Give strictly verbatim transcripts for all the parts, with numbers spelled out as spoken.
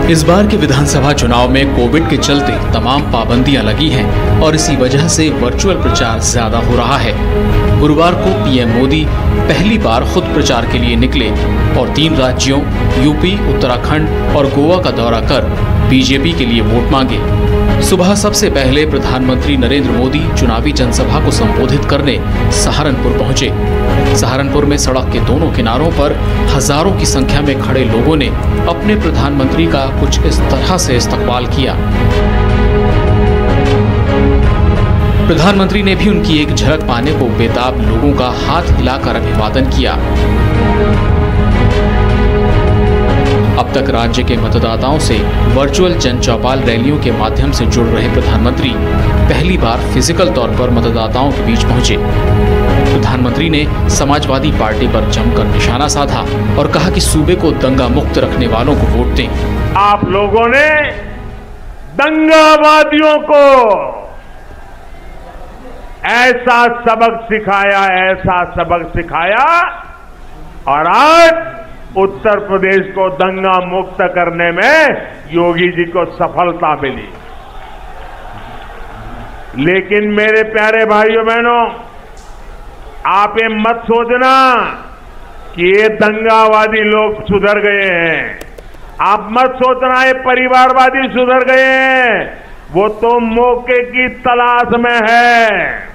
इस बार के विधानसभा चुनाव में कोविड के चलते तमाम पाबंदियां लगी हैं और इसी वजह से वर्चुअल प्रचार ज्यादा हो रहा है। गुरुवार को पीएम मोदी पहली बार खुद प्रचार के लिए निकले और तीन राज्यों यूपी, उत्तराखंड और गोवा का दौरा कर बीजेपी के लिए वोट मांगे। सुबह सबसे पहले प्रधानमंत्री नरेंद्र मोदी चुनावी जनसभा को संबोधित करने सहारनपुर पहुंचे। सहारनपुर में सड़क के दोनों किनारों पर हजारों की संख्या में खड़े लोगों ने अपने प्रधानमंत्री का कुछ इस तरह से इस्तकबाल किया। प्रधानमंत्री ने भी उनकी एक झलक पाने को बेताब लोगों का हाथ हिलाकर अभिवादन किया। अब तक राज्य के मतदाताओं से वर्चुअल जन चौपाल रैलियों के माध्यम से जुड़ रहे प्रधानमंत्री पहली बार फिजिकल तौर पर मतदाताओं के बीच पहुंचे। प्रधानमंत्री ने समाजवादी पार्टी पर जमकर निशाना साधा और कहा कि सूबे को दंगा मुक्त रखने वालों को वोट दें। आप लोगों ने दंगावादियों को ऐसा सबक सिखाया, ऐसा सबक सिखाया और आज उत्तर प्रदेश को दंगा मुक्त करने में योगी जी को सफलता मिली। लेकिन मेरे प्यारे भाइयों बहनों, आप ये मत सोचना कि ये दंगावादी लोग सुधर गए हैं। आप मत सोचना ये परिवारवादी सुधर गए हैं। वो तो मौके की तलाश में है,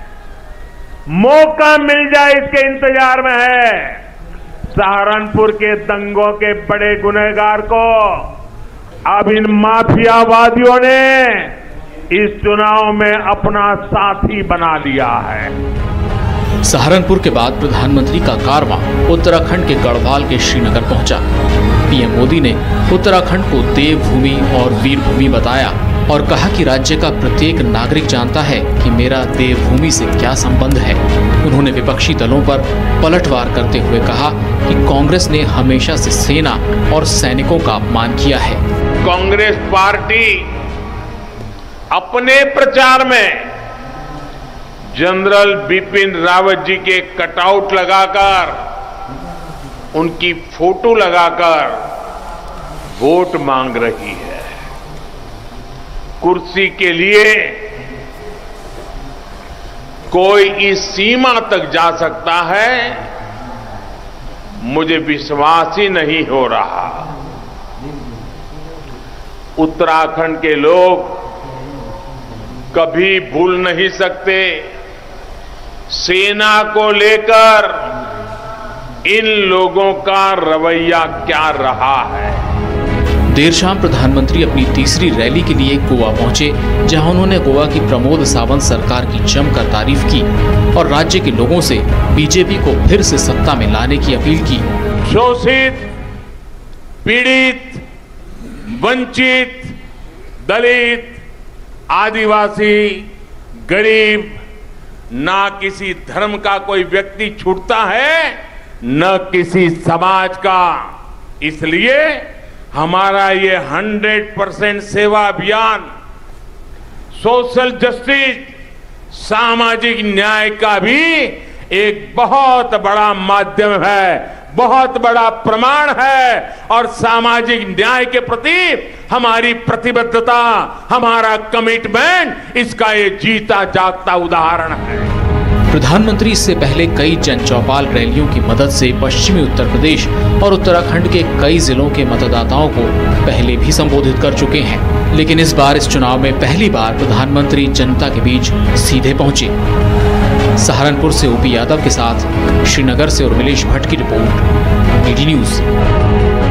मौका मिल जाए इसके इंतजार में है। सहारनपुर के दंगों के बड़े गुनहगार को अब इन माफियावादियों ने इस चुनाव में अपना साथी बना लिया है। सहारनपुर के बाद प्रधानमंत्री का कारवां उत्तराखंड के गढ़वाल के श्रीनगर पहुंचा। पीएम मोदी ने उत्तराखंड को देवभूमि और वीरभूमि बताया और कहा कि राज्य का प्रत्येक नागरिक जानता है कि मेरा देवभूमि से क्या संबंध है। उन्होंने विपक्षी दलों पर पलटवार करते हुए कहा कि कांग्रेस ने हमेशा से सेना और सैनिकों का अपमान किया है। कांग्रेस पार्टी अपने प्रचार में जनरल बिपिन रावत जी के कटआउट लगाकर, उनकी फोटो लगाकर वोट मांग रही है। कुर्सी के लिए कोई इस सीमा तक जा सकता है, मुझे विश्वास ही नहीं हो रहा। उत्तराखंड के लोग कभी भूल नहीं सकते सेना को लेकर इन लोगों का रवैया क्या रहा है। देर शाम प्रधानमंत्री अपनी तीसरी रैली के लिए गोवा पहुंचे, जहां उन्होंने गोवा की प्रमोद सावंत सरकार की जमकर तारीफ की और राज्य के लोगों से बीजेपी को फिर से सत्ता में लाने की अपील की। शोषित, पीड़ित, वंचित, दलित, आदिवासी, गरीब, ना किसी धर्म का कोई व्यक्ति छूटता है, न किसी समाज का। इसलिए हमारा ये हंड्रेड परसेंट सेवा अभियान सोशल जस्टिस, सामाजिक न्याय का भी एक बहुत बड़ा माध्यम है, बहुत बड़ा प्रमाण है और सामाजिक न्याय के प्रति हमारी प्रतिबद्धता, हमारा कमिटमेंट, इसका ये जीता जागता उदाहरण है। प्रधानमंत्री इससे पहले कई जन चौपाल रैलियों की मदद से पश्चिमी उत्तर प्रदेश और उत्तराखंड के कई जिलों के मतदाताओं को पहले भी संबोधित कर चुके हैं, लेकिन इस बार इस चुनाव में पहली बार प्रधानमंत्री जनता के बीच सीधे पहुंचे। सहारनपुर से ओपी यादव के साथ श्रीनगर से उर्मिलेश भट्ट की रिपोर्ट, डीडी न्यूज।